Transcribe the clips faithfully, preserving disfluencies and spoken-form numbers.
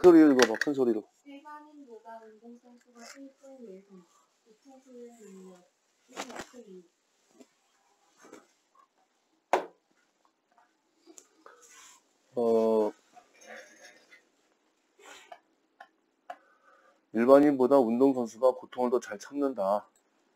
소리로 읽어봐, 큰 소리로. 일반인보다 운동선수가 실제 예선, 이천십일 년 일 어, 일반인보다 운동선수가 고통을 더 잘 참는다.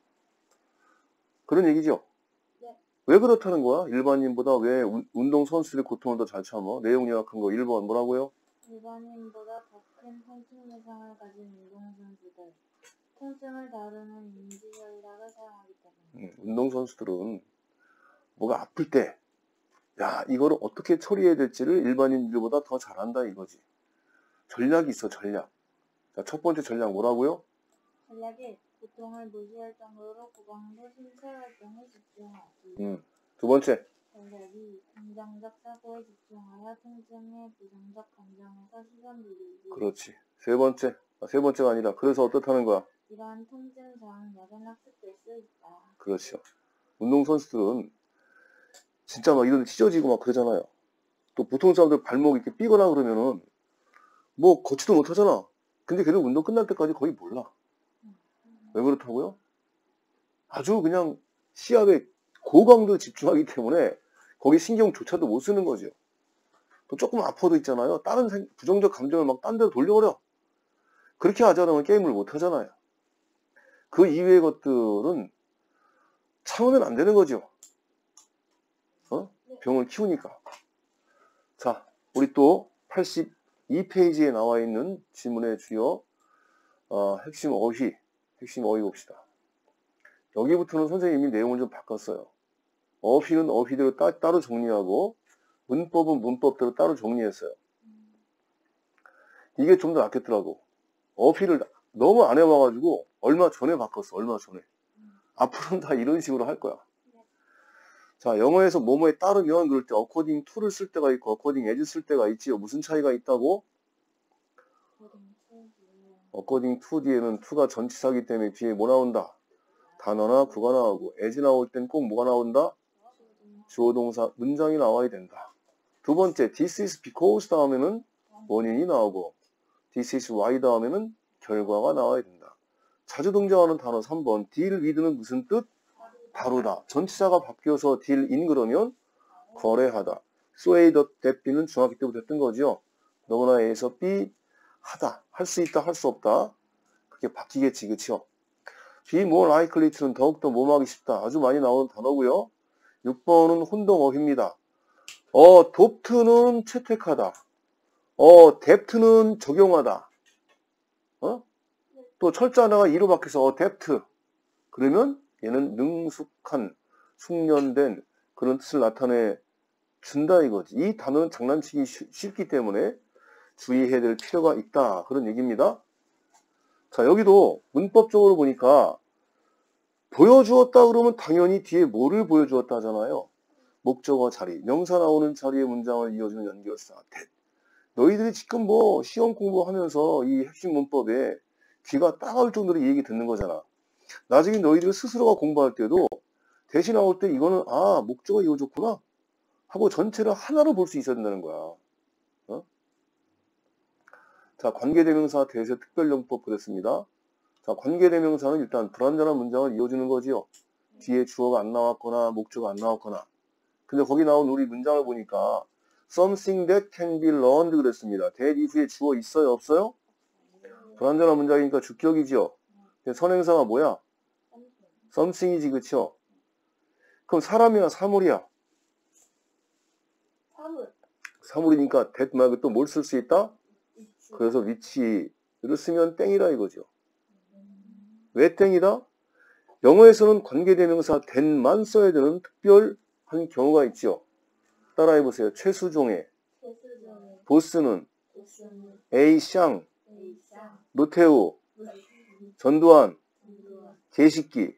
그런 얘기죠? 네. 왜 그렇다는 거야? 일반인보다 왜 운, 운동선수들이 고통을 더 잘 참어? 내용 요약한 거 일 번 뭐라고요? 일반인보다 더 큰 통증 외상을 가진 운동선수들, 통증을 다루는 인지전략을 사용하기 때문에. 음, 운동선수들은 뭐가 아플 때, 야, 이거를 어떻게 처리해야 될지를 일반인들보다 더 잘한다 이거지. 전략이 있어, 전략. 자, 첫 번째 전략 뭐라고요? 전략이 고통을 무시할 정도로 고강도 신체 활동에 집중하기. 음, 두 번째. 전략이 긍정적 사고에 집중하여 통증의 부정적 감정에서 시선 돌리기. 그렇지. 세 번째. 아, 세 번째가 아니라 그래서 어떻다는 거야? 이러한 통증 저항력은 학습될 수 있다. 그렇죠. 운동선수들은 진짜 막 이런 데 찢어지고 막 그러잖아요. 또 보통 사람들 발목 이렇게 삐거나 그러면은 뭐 걷지도 못하잖아. 근데 걔는 운동 끝날 때까지 거의 몰라. 왜 그렇다고요? 아주 그냥 시합에 고강도 집중하기 때문에 거기 신경조차도 못 쓰는 거죠. 또 조금 아파도 있잖아요. 다른 부정적 감정을 막 딴 데로 돌려버려. 그렇게 하지 않으면 게임을 못 하잖아요. 그 이외의 것들은 참으면 안 되는 거죠. 어? 병을 키우니까. 자, 우리 또 팔십이 페이지에 나와 있는 지문의 주요 어, 핵심 어휘, 핵심 어휘 봅시다. 여기부터는 선생님이 내용을 좀 바꿨어요. 어휘는 어휘대로 따, 따로 정리하고 문법은 문법대로 따로 정리했어요. 이게 좀 더 낫겠더라고. 어휘를 너무 안 해와가지고 얼마 전에 바꿨어. 얼마 전에. 앞으로는 다 이런 식으로 할 거야. 자, 영어에서 뭐뭐에 따르면 그럴 때 according to를 쓸 때가 있고 according as 쓸 때가 있지요. 무슨 차이가 있다고? according to 뒤에는 to가 전치사기 때문에 뒤에 뭐 나온다? 단어나 구가 나오고 as 나올 땐 꼭 뭐가 나온다? 주어 동사 문장이 나와야 된다. 두 번째 this is because 다음에는 원인이 나오고 this is why 다음에는 결과가 나와야 된다. 자주 등장하는 단어 삼 번 deal with는 무슨 뜻? 다루다. 전치사가 바뀌어서 deal in 그러면 거래하다. sway the that be는 중학교 때부터 했던 거죠. 너무나 A에서 B 하다. 할 수 있다. 할 수 없다. 그게 바뀌겠지. 그쵸? be more likely to는 더욱더 뭐하기 쉽다. 아주 많이 나오는 단어고요. 육 번은 혼동어휘입니다. 어, adopt는 채택하다. 어, adapt는 적용하다. 어? 또 철자 하나가 이로 바뀌어서 adapt. 그러면 얘는 능숙한, 숙련된 그런 뜻을 나타내 준다 이거지. 이 단어는 장난치기 쉽기 때문에 주의해야 될 필요가 있다. 그런 얘기입니다. 자, 여기도 문법적으로 보니까 보여주었다 그러면 당연히 뒤에 뭐를 보여주었다 하잖아요. 목적어 자리, 명사 나오는 자리에 문장을 이어주는 연결사. 너희들이 지금 뭐 시험 공부하면서 이 핵심 문법에 귀가 따가울 정도로 이 얘기 듣는 거잖아. 나중에 너희들 스스로가 공부할 때도 대신 나올 때 이거는 아 목적어 이어줬구나 하고 전체를 하나로 볼 수 있어야 된다는 거야. 어? 자, 관계대명사 대세 특별용법 그랬습니다. 자, 관계대명사는 일단 불완전한 문장을 이어주는 거지요. 뒤에 주어가 안 나왔거나 목적어가 안 나왔거나. 근데 거기 나온 우리 문장을 보니까 something that can be learned 그랬습니다. that 이후에 주어 있어요? 없어요? 불완전한 문장이니까 주격이지요. 선행사가 뭐야? something이지, 그쵸? 그럼 사람이야, 사물이야? 사물. 사물이니까 that 말고 또 뭘 쓸 수 있다? 그래서 위치를 쓰면 땡이라 이거죠. 왜 땡이다? 영어에서는 관계대명사 that만 써야 되는 특별한 경우가 있죠. 따라해보세요. 최수종의, 보스는, 에이샹, 노태우, 전두환, 제식기.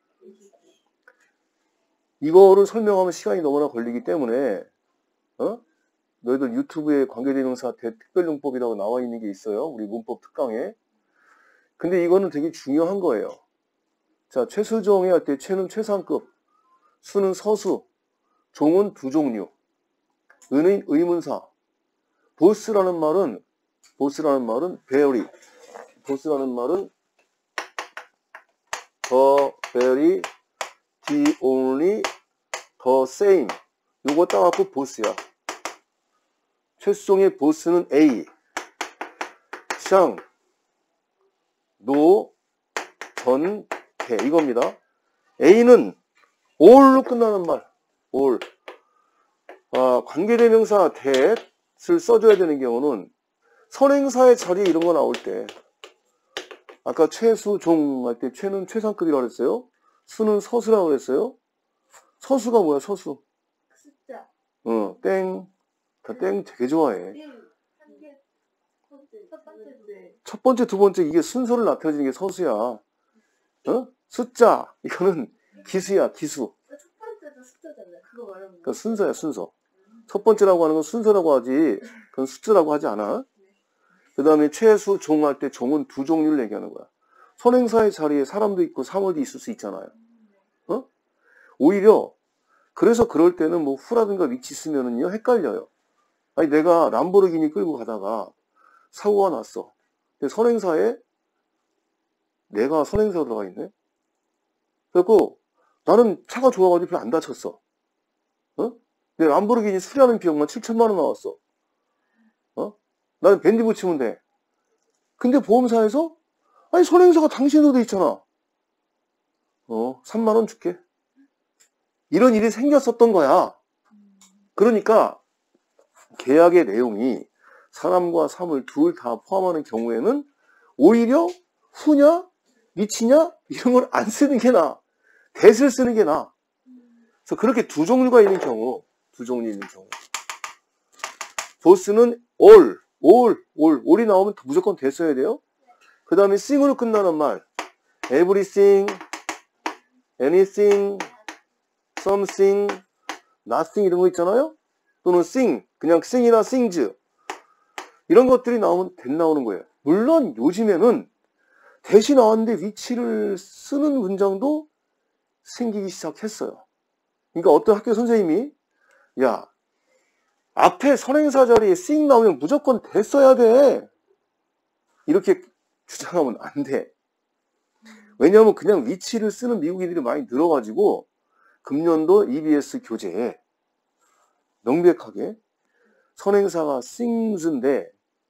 이거를 설명하면 시간이 너무나 걸리기 때문에 어? 너희들 유튜브에 관계대명사 대특별용법이라고 나와 있는 게 있어요. 우리 문법 특강에. 근데 이거는 되게 중요한 거예요. 자, 최수종의 할 때 최는 최상급, 수는 서수, 종은 두 종류, 은은 의문사. 보스라는 말은 보스라는 말은 very. 보스라는 말은 the very, the only, the same. 요거 따갖고 보스야. 최수종의 보스는 A. 샹, 노, 전, 대. 이겁니다. A는 all로 끝나는 말. all. 아, 관계대명사 that을 써줘야 되는 경우는 선행사의 자리에 이런 거 나올 때, 아까 최수종 할 때 최는 최상급이라고 그랬어요. 수는 서수라고 그랬어요. 서수가 뭐야, 서수? 숫자. 어, 땡. 다 땡 되게 좋아해. 한 개, 첫 번째. 첫 번째, 두 번째 이게 순서를 나타내주는 게 서수야. 어? 숫자. 이거는 기수야, 기수. 첫 번째도 숫자잖아요. 그거 말하는 거. 그러니까 순서야, 순서. 첫 번째라고 하는 건 순서라고 하지, 그건 숫자라고 하지 않아. 그 다음에 최수, 종 할 때 종은 두 종류를 얘기하는 거야. 선행사의 자리에 사람도 있고 사물도 있을 수 있잖아요. 어? 오히려, 그래서 그럴 때는 뭐 후라든가 위치 쓰면은요, 헷갈려요. 아니, 내가 람보르기니 끌고 가다가 사고가 났어. 근데 선행사에 내가 선행사로 들어가 있네? 그래갖고 나는 차가 좋아가지고 별로 안 다쳤어. 어? 내 람보르기니 수리하는 비용만 칠천만 원 나왔어. 어? 나는 밴드 붙이면 돼. 근데 보험사에서 아니 선행사가 당신으로 돼 있잖아. 어, 삼만 원 줄게. 이런 일이 생겼었던 거야. 그러니까 계약의 내용이 사람과 사물 둘 다 포함하는 경우에는 오히려 후냐 미치냐 이런 걸 안 쓰는 게 나아. 대를 쓰는 게 나아. 그래서 그렇게 두 종류가 있는 경우, 두 종류 있는 경우. 보스는 all, all, all, all이 나오면 무조건 대 써야 돼요. 그 다음에 sing으로 끝나는 말, everything, anything, something, nothing 이런 거 있잖아요. 또는 sing, 그냥 sing이나 sings 이런 것들이 나오면 대 나오는 거예요. 물론 요즘에는 대시 나왔는데 위치를 쓰는 문장도 생기기 시작했어요. 그러니까 어떤 학교 선생님이 야 앞에 선행사 자리에 sing 나오면 무조건 대 써야 돼. 이렇게 주장하면 안 돼. 왜냐하면 그냥 위치를 쓰는 미국인들이 많이 늘어가지고 금년도 이비에스 교재에 명백하게 선행사가 sings인데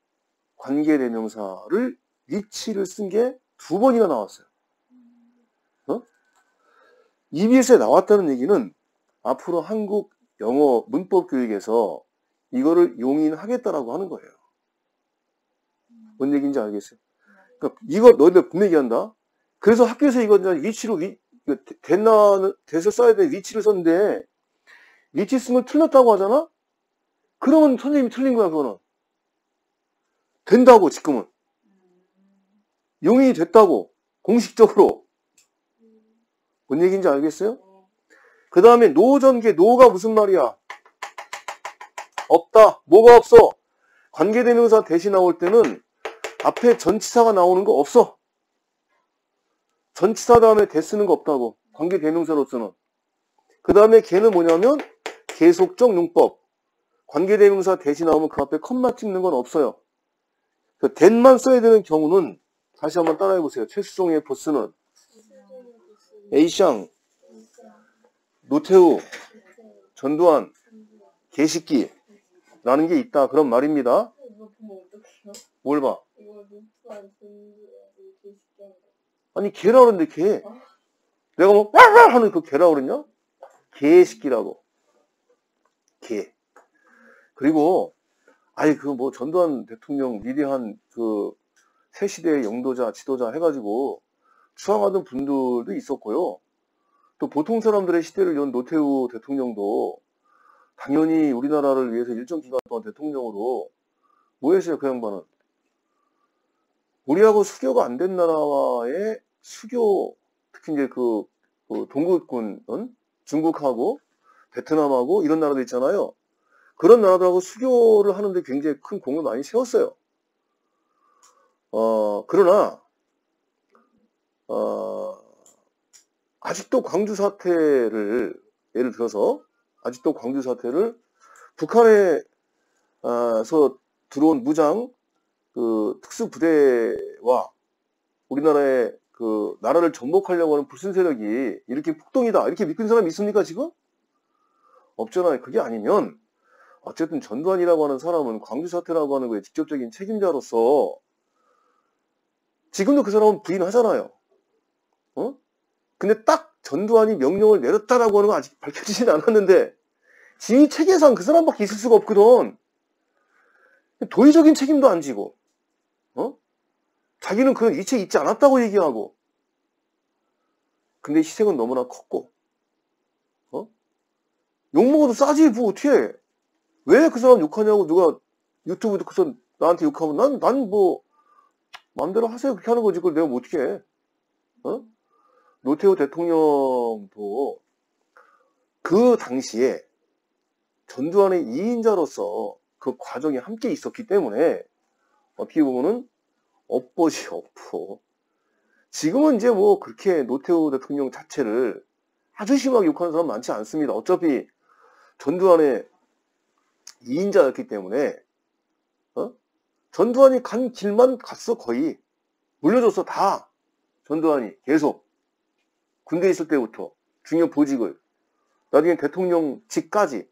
관계대명사를 위치를 쓴 게 두 번이나 나왔어요. 어? 이비에스에 나왔다는 얘기는 앞으로 한국 영어 문법 교육에서 이거를 용인하겠다라고 하는 거예요. 뭔 얘기인지 알겠어요? 그러니까 이거 너희들 분명히 한다. 그래서 학교에서 이거 위치로 위, 대나 대서 써야 돼 위치를 썼는데 위치 쓴 걸 틀렸다고 하잖아. 그러면 선생님이 틀린 거야 그거는. 된다고 지금은. 용인이 됐다고 공식적으로. 뭔 얘기인지 알겠어요? 그 다음에 노전개 노가 무슨 말이야? 없다. 뭐가 없어? 관계대명사 대시 나올 때는 앞에 전치사가 나오는 거 없어. 전치사 다음에 대 쓰는 거 없다고. 관계대명사로서는. 그 다음에 걔는 뭐냐면 계속적 용법. 관계대명사 대시 나오면 그 앞에 컴마 찍는 건 없어요. 그 된만 써야 되는 경우는 다시 한번 따라해 보세요. 최수종의 보스는 에이샹, 노태우, 전두환, 개식기라는 게 있다. 그런 말입니다. 이거 보면 어떡해요? 뭘 봐? 이거 노트한 개식기. 아니 개라 그러는데 개. 내가 뭐 와와 하는 그 개라 그랬냐? 개식기라고. 개. 그리고 아니 그 뭐 전두환 대통령 위대한 그 새 시대의 영도자, 지도자 해가지고 추앙하던 분들도 있었고요. 또 보통 사람들의 시대를 연 노태우 대통령도 당연히 우리나라를 위해서 일정 기간 동안 대통령으로 뭐 했어요, 그 양반은? 우리하고 수교가 안 된 나라와의 수교, 특히 이제 그, 그 동국군은 중국하고 베트남하고 이런 나라들 있잖아요. 그런 나라들하고 수교를 하는데 굉장히 큰 공을 많이 세웠어요. 어, 그러나, 어, 아직도 광주 사태를, 예를 들어서, 아직도 광주 사태를 북한에서 들어온 무장, 그 특수부대와 우리나라의 그 나라를 정복하려고 하는 불순 세력이 이렇게 폭동이다 이렇게 믿는 사람이 있습니까 지금? 없잖아요. 그게 아니면 어쨌든 전두환이라고 하는 사람은 광주 사태라고 하는 거에 직접적인 책임자로서 지금도 그 사람은 부인하잖아요. 어? 근데 딱 전두환이 명령을 내렸다라고 하는 건 아직 밝혀지진 않았는데 지휘 체계상 그 사람밖에 있을 수가 없거든. 도의적인 책임도 안 지고 어? 자기는 그런 이체 있지 않았다고 얘기하고 근데 희생은 너무나 컸고 어? 욕먹어도 싸지 뭐 어떻게 해. 왜 그 사람 욕하냐고 누가 유튜브 듣고서 나한테 욕하면 난 난 뭐 마음대로 하세요 그렇게 하는 거지 그걸 내가 뭐 어떻게 해. 어? 노태우 대통령도 그 당시에 전두환의 이인자로서 그 과정에 함께 있었기 때문에 어떻게 보면은 업보지 업보. 지금은 이제 뭐 그렇게 노태우 대통령 자체를 아주 심하게 욕하는 사람 많지 않습니다. 어차피 전두환의 이인자였기 때문에 어? 전두환이 간 길만 갔어 거의. 물려줬어 다. 전두환이 계속 군대에 있을 때부터 중요 보직을 나중에 대통령직까지.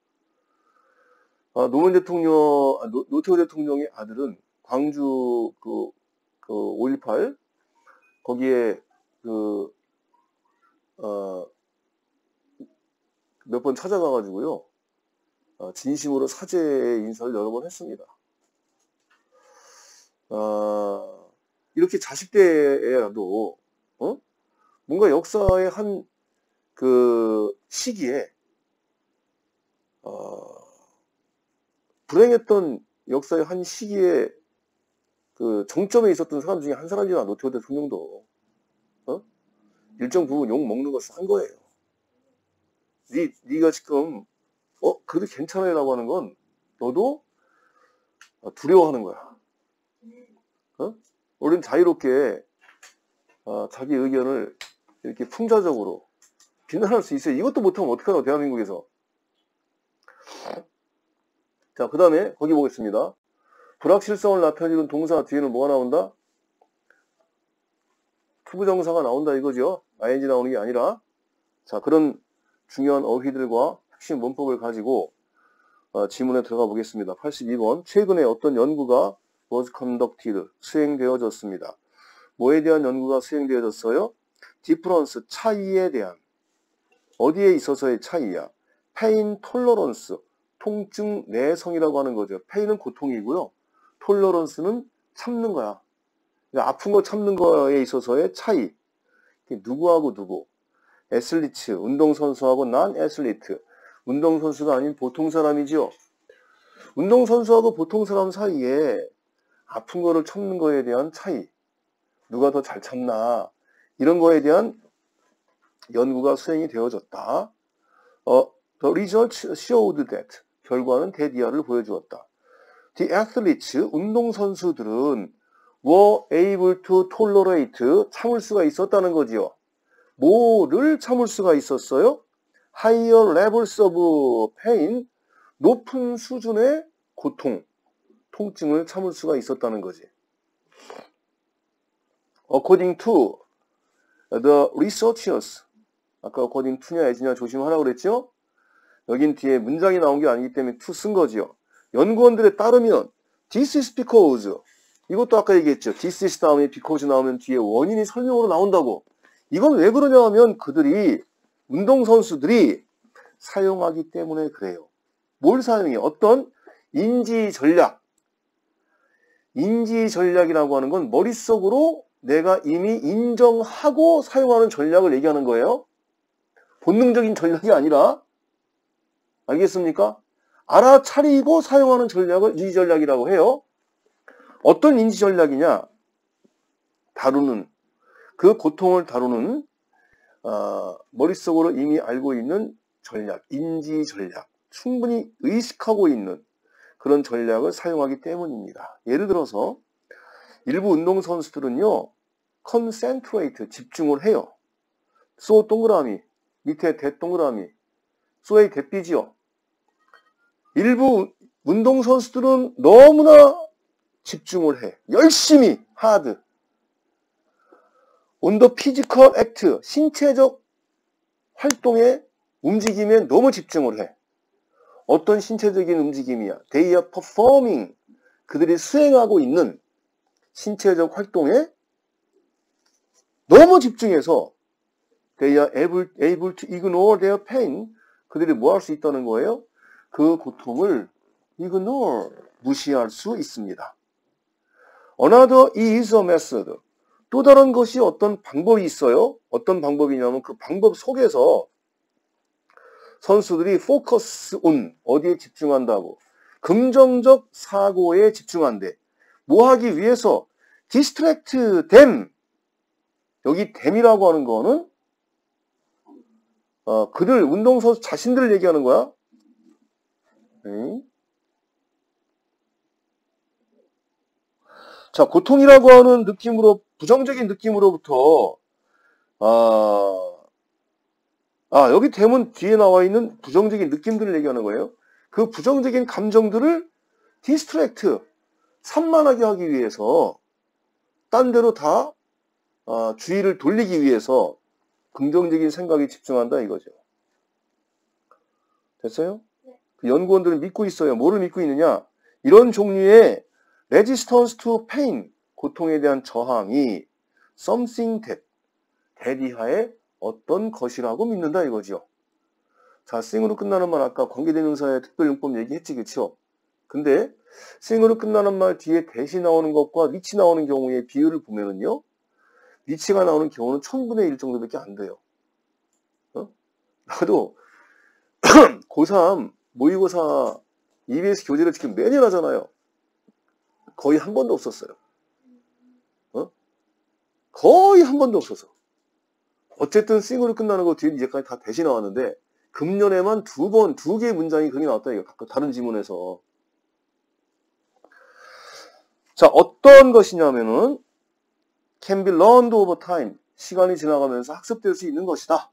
아, 노무현 대통령, 아, 노, 노태우 대통령의 아들은 광주 그, 그 오일팔 거기에 그, 어, 몇 번 찾아가가지고요. 어, 진심으로 사죄 인사를 여러 번 했습니다. 어, 이렇게 자식 때에라도, 어? 뭔가 역사의 한 그 시기에, 어, 불행했던 역사의 한 시기에 그 정점에 있었던 사람 중에 한 사람이나 노태우 대통령도 어? 일정 부분 욕 먹는 거 싼 거예요. 니, 니가 지금 어 그래도 괜찮아요라고 하는 건 너도 두려워하는 거야. 어? 우리는 자유롭게 어, 자기 의견을 이렇게 풍자적으로 비난할 수 있어요. 이것도 못하면 어떡하나 대한민국에서. 자, 그 다음에 거기 보겠습니다. 불확실성을 나타내는 동사 뒤에는 뭐가 나온다? 투부정사가 나온다 이거죠. 아이엔지 나오는 게 아니라. 자, 그런 중요한 어휘들과 핵심 문법을 가지고 어, 지문에 들어가 보겠습니다. 팔십이 번. 최근에 어떤 연구가 was conducted, 수행되어졌습니다. 뭐에 대한 연구가 수행되어졌어요? difference, 차이에 대한. 어디에 있어서의 차이야? pain tolerance, 통증 내성이라고 하는 거죠. pain은 고통이고요. tolerance는 참는 거야. 그러니까 아픈 거 참는 거에 있어서의 차이. 누구하고 누구? 애슬리트, 운동선수하고 난 애슬리트. 운동선수가 아닌 보통 사람이지요. 운동선수하고 보통 사람 사이에 아픈 거를 참는 거에 대한 차이. 누가 더 잘 참나. 이런 거에 대한 연구가 수행이 되어졌다. 어, the results showed that. 결과는 대디아를 보여주었다. The athletes, 운동선수들은 were able to tolerate, 참을 수가 있었다는 거지요. 뭐를 참을 수가 있었어요? higher levels of pain, 높은 수준의 고통, 통증을 참을 수가 있었다는 거지. According to the researchers, 아까 according to냐 as냐 조심하라고 그랬죠? 여긴 뒤에 문장이 나온 게 아니기 때문에 to 쓴 거지요. 연구원들에 따르면 this is because, 이것도 아까 얘기했죠. this is 다음에 because 나오면 뒤에 원인이 설명으로 나온다고. 이건 왜 그러냐 하면 그들이, 운동선수들이 사용하기 때문에 그래요. 뭘 사용해? 어떤 인지 전략. 인지 전략이라고 하는 건 머릿속으로 내가 이미 인정하고 사용하는 전략을 얘기하는 거예요. 본능적인 전략이 아니라. 알겠습니까? 알아차리고 사용하는 전략을 인지 전략이라고 해요. 어떤 인지 전략이냐? 다루는, 그 고통을 다루는 어, 머릿속으로 이미 알고 있는 전략, 인지 전략, 충분히 의식하고 있는 그런 전략을 사용하기 때문입니다. 예를 들어서 일부 운동선수들은요, concentrate, 집중을 해요. 소 동그라미, 밑에 대 동그라미, 소의 대삐지요. 일부 운동선수들은 너무나 집중을 해. 열심히 hard. on the physical act. 신체적 활동에 움직임에 너무 집중을 해. 어떤 신체적인 움직임이야? They are performing. 그들이 수행하고 있는 신체적 활동에 너무 집중해서 They are able, able to ignore their pain. 그들이 뭐 할 수 있다는 거예요? 그 고통을 ignore, 무시할 수 있습니다. Another is a method. 또 다른 것이 어떤 방법이 있어요. 어떤 방법이냐면 그 방법 속에서 선수들이 focus on, 어디에 집중한다고? 긍정적 사고에 집중한대. 뭐 하기 위해서? distract them. 여기 them이라고 하는 거는 어, 그들, 운동선수 자신들을 얘기하는 거야. 네. 자, 고통이라고 하는 느낌으로, 부정적인 느낌으로부터, 아, 아, 여기 them은 뒤에 나와 있는 부정적인 느낌들을 얘기하는 거예요. 그 부정적인 감정들을 distract, 산만하게 하기 위해서, 딴 데로 다, 아, 주의를 돌리기 위해서, 긍정적인 생각에 집중한다 이거죠. 됐어요? 네. 그 연구원들은 믿고 있어요. 뭐를 믿고 있느냐? 이런 종류의 resistance to pain, 고통에 대한 저항이 something that, 대리하에 어떤 것이라고 믿는다 이거죠. 자, thing으로 끝나는 말 아까 관계대명사의 특별용법 얘기했지, 그쵸? 근데 thing으로 끝나는 말 뒤에 대시 나오는 것과 which 나오는 경우의 비율을 보면은요, 위치가 나오는 경우는 천분의 일 정도밖에 안 돼요. 어? 나도 고삼 모의고사 이비에스 교재를 지금 매년 하잖아요. 거의 한 번도 없었어요. 어? 거의 한 번도 없었어. 어쨌든 싱으로 끝나는 거 뒤에 이제까지 다 대시 나왔는데 금년에만 두 번, 두 개의 문장이 그게 나왔다 이거. 다른 지문에서. 자, 어떤 것이냐면은 can be learned over time. 시간이 지나가면서 학습될 수 있는 것이다.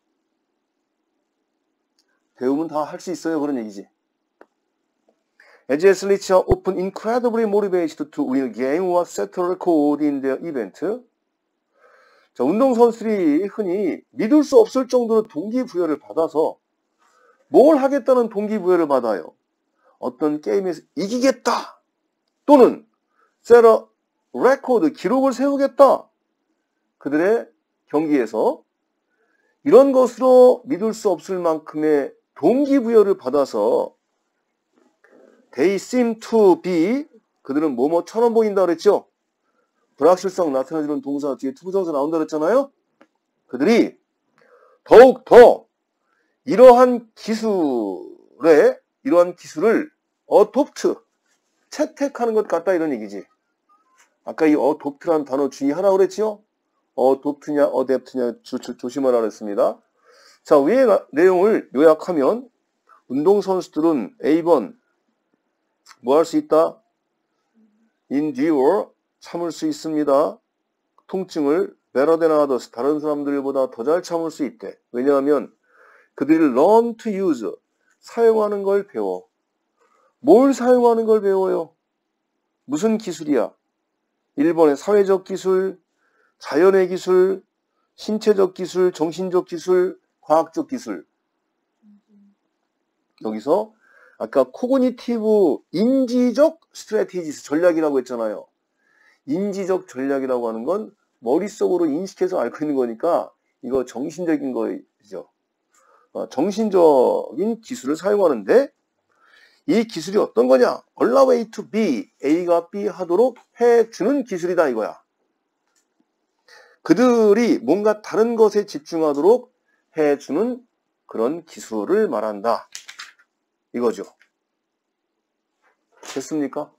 배우면 다 할 수 있어요. 그런 얘기지. As athletes are often incredibly motivated to win a game or set a record in their event. 자, 운동선수들이 흔히 믿을 수 없을 정도로 동기부여를 받아서 뭘 하겠다는 동기부여를 받아요. 어떤 게임에서 이기겠다. 또는 set a record, 기록을 세우겠다. 그들의 경기에서 이런 것으로 믿을 수 없을 만큼의 동기부여를 받아서 they seem to be, 그들은 뭐뭐처럼 보인다 그랬죠? 불확실성 나타내주는 동사 뒤에 투부정사 나온다 그랬잖아요? 그들이 더욱 더 이러한 기술에, 이러한 기술을 adopt, 채택하는 것 같다 이런 얘기지. 아까 이 adopt라는 단어 주의하라고 그랬지요? adopt냐, adapt냐 조, 조, 조심하라 그랬습니다. 자, 위의 나, 내용을 요약하면 운동선수들은 에이 번 뭐 할 수 있다? endure, 참을 수 있습니다. 통증을 better than others, 다른 사람들보다 더 잘 참을 수 있대. 왜냐하면 그들이 learn to use, 사용하는 걸 배워. 뭘 사용하는 걸 배워요? 무슨 기술이야? 일 번의 사회적 기술, 자연의 기술, 신체적 기술, 정신적 기술, 과학적 기술. 여기서 아까 코그니티브 인지적 스트래티지스, 전략이라고 했잖아요. 인지적 전략이라고 하는 건 머릿속으로 인식해서 앓고 있는 거니까 이거 정신적인 거죠. 어, 정신적인 기술을 사용하는데 이 기술이 어떤 거냐? allow A to B, A가 B 하도록 해주는 기술이다 이거야. 그들이 뭔가 다른 것에 집중하도록 해주는 그런 기술을 말한다. 이거죠. 됐습니까?